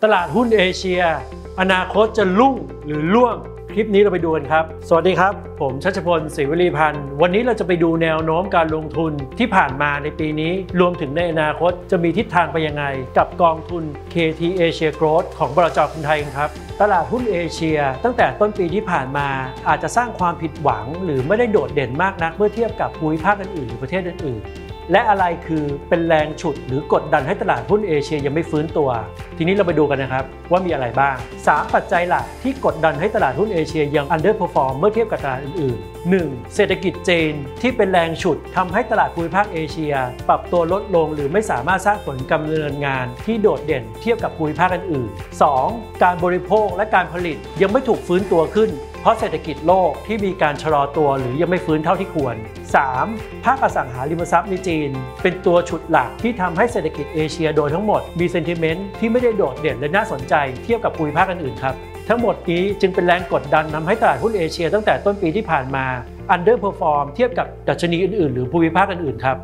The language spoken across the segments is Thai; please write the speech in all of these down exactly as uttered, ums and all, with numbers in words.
ตลาดหุ้นเอเชียอนาคตจะรุ่งหรือร่วงคลิปนี้เราไปดูกันครับสวัสดีครับผมชัชพลศรีวลีพันธ์วันนี้เราจะไปดูแนวโน้มการลงทุนที่ผ่านมาในปีนี้รวมถึงในอนาคตจะมีทิศทางไปยังไงกับกองทุน เค ที Asia Growth ของบลจ.กรุงไทยครับตลาดหุ้นเอเชียตั้งแต่ต้นปีที่ผ่านมาอาจจะสร้างความผิดหวังหรือไม่ได้โดดเด่นมากนักเมื่อเทียบกับภูมิภาคอื่นๆหรือประเทศอื่นๆและอะไรคือเป็นแรงฉุดหรือกดดันให้ตลาดหุ้นเอเชียยังไม่ฟื้นตัวทีนี้เราไปดูกันนะครับว่ามีอะไรบ้างสามปัจจัยหลักที่กดดันให้ตลาดหุ้นเอเชียยัง underperform เมื่อเทียบกับตลาดอื่นๆ หนึ่ง เศรษฐกิจจีนที่เป็นแรงฉุดทำให้ตลาดภูมิภาคเอเชียปรับตัวลดลงหรือไม่สามารถสร้างผลการดำเนินงานที่โดดเด่นเทียบกับภูมิภาคอื่นๆ สอง การบริโภคและการผลิตยังไม่ถูกฟื้นตัวขึ้นเพราะเศรษฐกิจโลกที่มีการชะลอตัวหรือยังไม่ฟื้นเท่าที่ควร สาม ภาคอสังหาริมทรัพย์ในจีนเป็นตัวฉุดหลักที่ทำให้เศรษฐกิจเอเชียโดยทั้งหมดมีเซนติเมนต์ที่ไม่ได้โดดเด่นและน่าสนใจเทียบกับภูมิภาคอื่นๆครับทั้งหมดนี้จึงเป็นแรงกดดันทำให้ตลาดหุ้นเอเชียตั้งแต่ต้นปีที่ผ่านมา underperform เทียบกับดัชนีอื่นๆหรือภูมิภาคอื่นๆครับ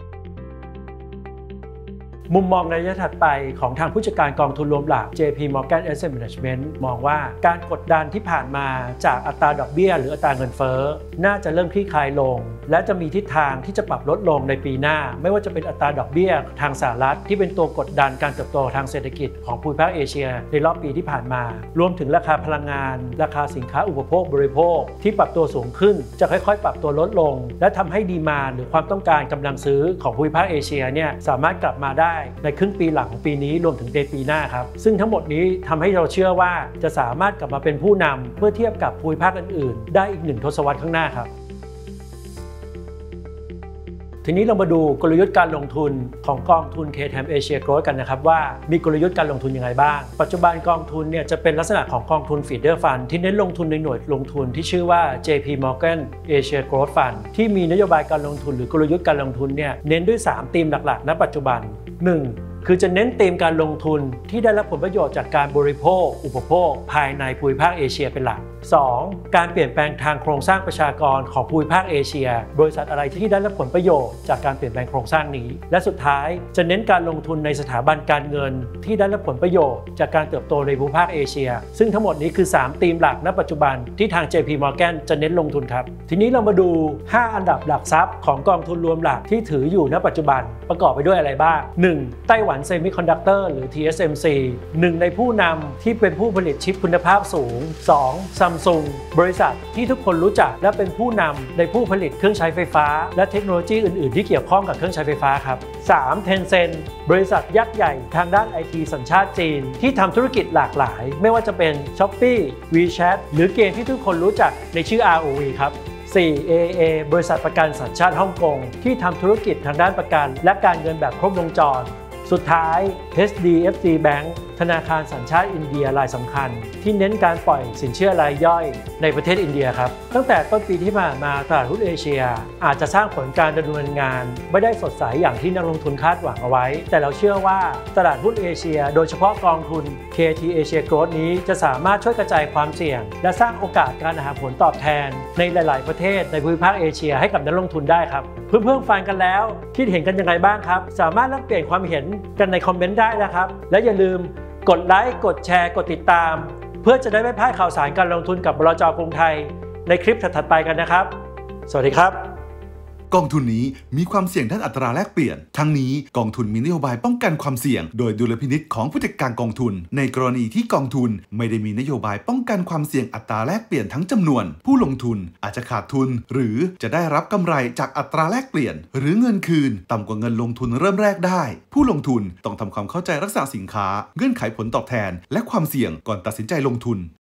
มุมมองในระยะถัดไปของทางผู้จัดการกองทุนรวมหลัก เจ พี Morgan Asset Management มองว่าการกดดันที่ผ่านมาจากอัตราดอกเบี้ยหรืออัตราเงินเฟ้อน่าจะเริ่มคลี่คลายลงและจะมีทิศทางที่จะปรับลดลงในปีหน้าไม่ว่าจะเป็นอัตราดอกเบี้ยทางสหรัฐที่เป็นตัวกดดันการเติบโตทางเศรษฐกิจของภูมิภาคเอเชียในรอบปีที่ผ่านมารวมถึงราคาพลังงานราคาสินค้าอุปโภคบริโภคที่ปรับตัวสูงขึ้นจะค่อยๆปรับตัวลดลงและทำให้ดีมานด์หรือความต้องการกำลังซื้อของภูมิภาคเอเชียเนี่ยสามารถกลับมาได้ในครึ่งปีหลังของปีนี้รวมถึงในปีหน้าครับซึ่งทั้งหมดนี้ทำให้เราเชื่อว่าจะสามารถกลับมาเป็นผู้นำเมื่อเทียบกับภูมิภาคอื่นๆได้อีกหนึ่งทศวรรษข้างหน้าครับทีนี้เรามาดูกลยุทธ์การลงทุนของกองทุน เค ที เอ Asia Growth กันนะครับว่ามีกลยุทธ์การลงทุนยังไงบ้างปัจจุบันกองทุนเนี่ยจะเป็นลักษณะของกองทุน Feeder Fund ที่เน้นลงทุนในหน่วยลงทุนที่ชื่อว่า เจ พี Morgan Asia Growth Fund ที่มีนโยบายการลงทุนหรือกลยุทธ์การลงทุนเนี่ยเน้นด้วยสามธีมหลักๆณปัจจุบัน หนึ่งคือจะเน้นธีมการลงทุนที่ได้รับผลประโยชน์จากการบริโภคอุปโภคภายในภูมิภาคเอเชียเป็นหลัก สอง การเปลี่ยนแปลงทางโครงสร้างประชากรของภูมิภาคเอเชียบริษัทอะไรที่ได้รับผลประโยชน์จากการเปลี่ยนแปลงโครงสร้างนี้และสุดท้ายจะเน้นการลงทุนในสถาบันการเงินที่ได้รับผลประโยชน์จากการเติบโตในภูมิภาคเอเชียซึ่งทั้งหมดนี้คือสามธีมหลักณปัจจุบันที่ทาง เจ พี Morgan จะเน้นลงทุนครับทีนี้เรามาดูห้าอันดับหลักทรัพย์ของกองทุนรวมหลักที่ถืออยู่ณปัจจุบันประกอบไปด้วยอะไรบ้าง หนึ่ง ไต้หวันเซมิคอนดักเตอร์หรือ ที เอส เอ็ม ซี หนึ่งในผู้นำที่เป็นผู้ผลิตชิปคุณภาพสูง สอง Samsung บริษัทที่ทุกคนรู้จักและเป็นผู้นำในผู้ผลิตเครื่องใช้ไฟฟ้าและเทคโนโลยีอื่นๆที่เกี่ยวข้องกับเครื่องใช้ไฟฟ้าครับ สาม Tencent บริษัทยักษ์ใหญ่ทางด้าน ไอ ที สัญชาติจีนที่ทำธุรกิจหลากหลายไม่ว่าจะเป็น Shopee WeChat หรือเกมที่ทุกคนรู้จักในชื่อ อาร์ โอ วี ครับ สี่ เอ เอ บริษัทประกันสัญชาติฮ่องกงที่ทำธุรกิจทางด้านประกันและการเงินแบบครบวงจรสุดท้าย เอช ดี เอฟ ซี Bank ธนาคารสัญชาติอินเดียรายสำคัญที่เน้นการปล่อยสินเชื่อรายย่อยในประเทศอินเดียครับตั้งแต่ต้นปีที่ผ่านมาตลาดหุ้นเอเชียอาจจะสร้างผลการดำเนินงานไม่ได้สดใสอย่างที่นักลงทุนคาดหวังเอาไว้แต่เราเชื่อว่าตลาดหุ้นเอเชียโดยเฉพาะกองทุน เค ที Asia Growth นี้จะสามารถช่วยกระจายความเสี่ยงและสร้างโอกาสการหาผลตอบแทนในหลายๆประเทศในภูมิภาคเอเชียให้กับนักลงทุนได้ครับเพื่อนๆฟังกันแล้วคิดเห็นกันยังไงบ้างครับสามารถแลกเปลี่ยนความเห็นกันในคอมเมนต์ได้นะครับและอย่าลืมกดไลค์กดแชร์กดติดตามเพื่อจะได้ไม่พลาดข่าวสารการลงทุนกับบลจ.กรุงไทยในคลิปถัดๆไปกันนะครับสวัสดีครับกองทุนนี้มีความเสี่ยงด้านอัตราแลกเปลี่ยนทั้งนี้กองทุนมีนโยบายป้องกันความเสี่ยงโดยดุลพินิจของผู้จัดการกองทุนในกรณีที่กองทุนไม่ได้มีนโยบายป้องกันความเสี่ยงอัตราแลกเปลี่ยนทั้งจำนวนผู้ลงทุนอาจจะขาดทุนหรือจะได้รับกำไรจากอัตราแลกเปลี่ยนหรือเงินคืนต่ำกว่าเงินลงทุนเริ่มแรกได้ผู้ลงทุนต้องทำความเข้าใจลักษณะสินค้าเงื่อนไขผลตอบแทนและความเสี่ยงก่อนตัดสินใจลงทุน